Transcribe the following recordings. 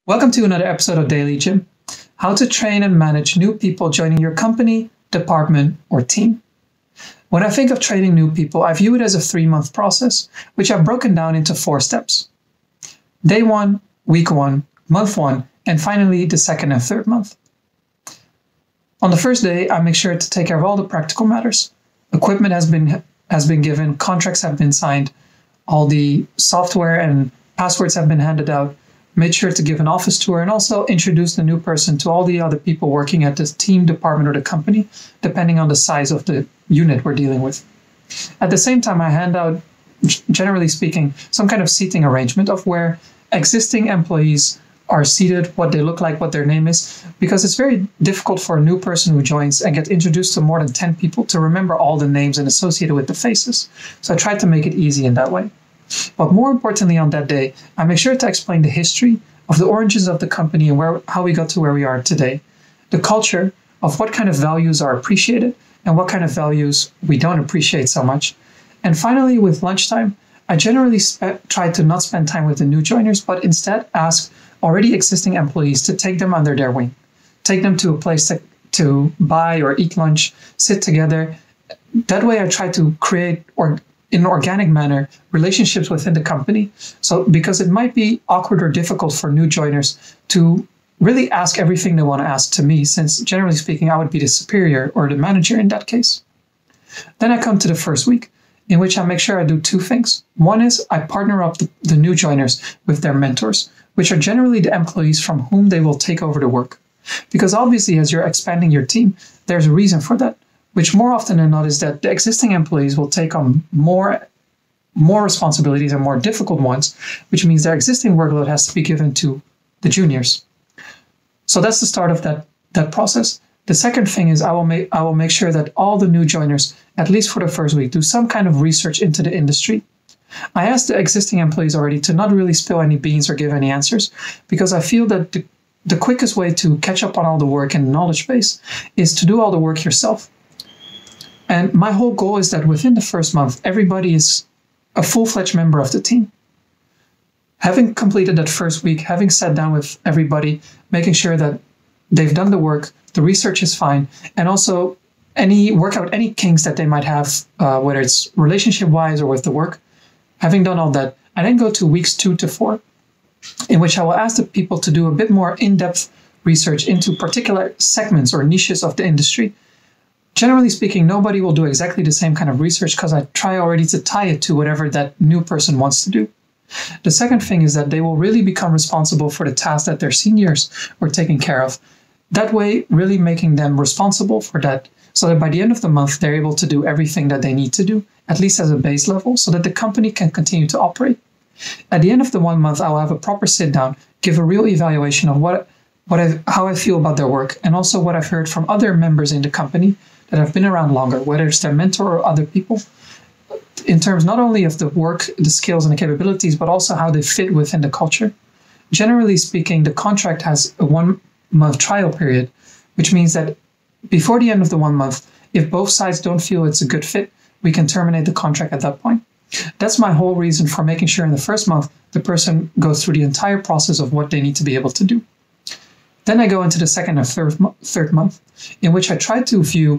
Welcome to another episode of Daily Gym, how to train and manage new people joining your company, department, or team. When I think of training new people, I view it as a 3-month process, which I've broken down into 4 steps. Day 1, week 1, month 1, and finally the 2nd and 3rd month. On the first day, I make sure to take care of all the practical matters. Equipment has been given, contracts have been signed, all the software and passwords have been handed out, made sure to give an office tour, and also introduce the new person to all the other people working at this team, department, or the company, depending on the size of the unit we're dealing with. At the same time, I hand out, generally speaking, some kind of seating arrangement of where existing employees are seated, what they look like, what their name is, because it's very difficult for a new person who joins and get introduced to more than 10 people to remember all the names and associated with the faces. So I try to make it easy in that way. But more importantly, on that day, I make sure to explain the history of the origins of the company and how we got to where we are today, the culture of what kind of values are appreciated and what kind of values we don't appreciate so much. And finally, with lunchtime, I generally try to not spend time with the new joiners, but instead ask already existing employees to take them under their wing, take them to a place to buy or eat lunch, sit together. That way I try to create, or in an organic manner, relationships within the company. So because it might be awkward or difficult for new joiners to really ask everything they want to ask to me, since generally speaking, I would be the superior or the manager in that case. Then I come to the first week, in which I make sure I do 2 things. One is I partner up the new joiners with their mentors, which are generally the employees from whom they will take over the work. Because obviously, as you're expanding your team, there's a reason for that, which more often than not is that the existing employees will take on more responsibilities and more difficult ones, which means their existing workload has to be given to the juniors. So that's the start of that process. The second thing is I will make sure that all the new joiners, at least for the first week, do some kind of research into the industry. I asked the existing employees already to not really spill any beans or give any answers, because I feel that the quickest way to catch up on all the work and knowledge base is to do all the work yourself. And my whole goal is that within the first month, everybody is a full-fledged member of the team. Having completed that first week, having sat down with everybody, making sure that they've done the work, the research is fine, and also work out any kinks that they might have, whether it's relationship-wise or with the work. Having done all that, I then go to weeks 2 to 4, in which I will ask the people to do a bit more in-depth research into particular segments or niches of the industry. Generally speaking, nobody will do exactly the same kind of research because I try already to tie it to whatever that new person wants to do. The second thing is that they will really become responsible for the tasks that their seniors were taking care of. That way, really making them responsible for that, so that by the end of the month, they're able to do everything that they need to do, at least as a base level, so that the company can continue to operate. At the end of the 1 month, I will have a proper sit down, give a real evaluation of how I feel about their work, and also what I've heard from other members in the company that have been around longer, whether it's their mentor or other people, in terms not only of the work, the skills and the capabilities, but also how they fit within the culture. Generally speaking, the contract has a 1-month trial period, which means that before the end of the 1 month, if both sides don't feel it's a good fit, we can terminate the contract at that point. That's my whole reason for making sure in the first month, the person goes through the entire process of what they need to be able to do. Then I go into the 2nd or 3rd month, in which I try to view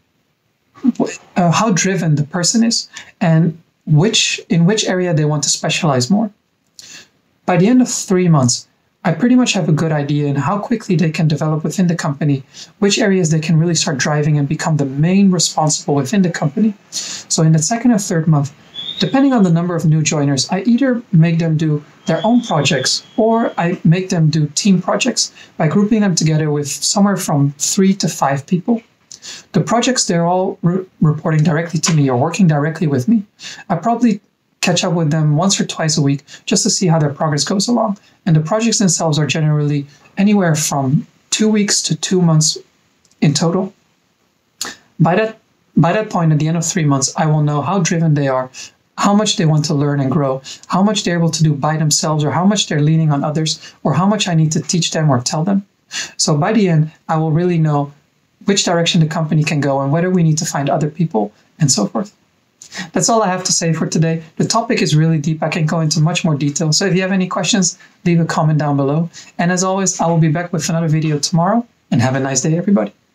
how driven the person is and in which area they want to specialize more. By the end of 3 months, I pretty much have a good idea in how quickly they can develop within the company, which areas they can really start driving and become the main responsible within the company. So in the 2nd or 3rd month, depending on the number of new joiners, I either make them do their own projects or I make them do team projects by grouping them together with somewhere from 3 to 5 people. The projects, they're all reporting directly to me or working directly with me. I probably catch up with them once or twice a week just to see how their progress goes along. And the projects themselves are generally anywhere from 2 weeks to 2 months in total. By that point, at the end of 3 months, I will know how driven they are, how much they want to learn and grow, how much they're able to do by themselves, or how much they're leaning on others, or how much I need to teach them or tell them. So by the end, I will really know which direction the company can go and whether we need to find other people and so forth. That's all I have to say for today. The topic is really deep. I can go into much more detail. So if you have any questions, leave a comment down below. And as always, I will be back with another video tomorrow. And have a nice day, everybody.